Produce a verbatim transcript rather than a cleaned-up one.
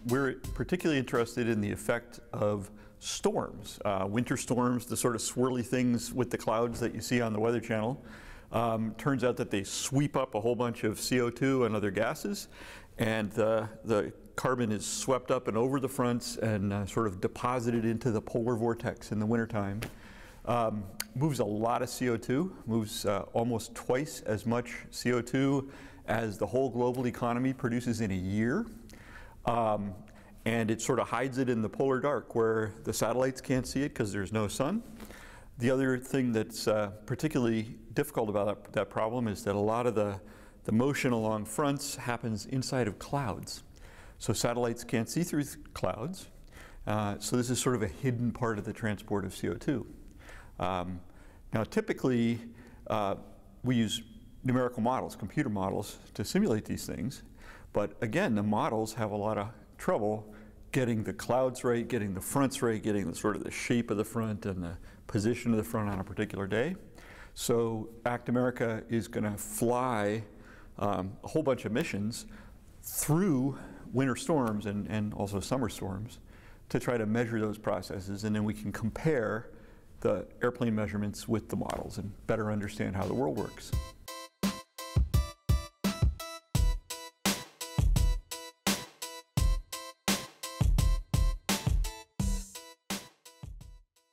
we're particularly interested in the effect of storms, uh, winter storms, the sort of swirly things with the clouds that you see on the Weather Channel. Um, turns out that they sweep up a whole bunch of C O two and other gases, and uh, the carbon is swept up and over the fronts and uh, sort of deposited into the polar vortex in the wintertime. Um, moves a lot of C O two, moves uh, almost twice as much C O two as the whole global economy produces in a year. Um, and it sort of hides it in the polar dark where the satellites can't see it because there's no sun. The other thing that's uh, particularly difficult about that, that problem is that a lot of the, the motion along fronts happens inside of clouds. So satellites can't see through clouds. Uh, so this is sort of a hidden part of the transport of C O two. Um, now typically uh, we use numerical models, computer models, to simulate these things. But again, the models have a lot of trouble getting the clouds right, getting the fronts right, getting the sort of the shape of the front and the position of the front on a particular day. So ACT America is going to fly um, a whole bunch of missions through winter storms and, and also summer storms to try to measure those processes, and then we can compare the airplane measurements with the models and better understand how the world works.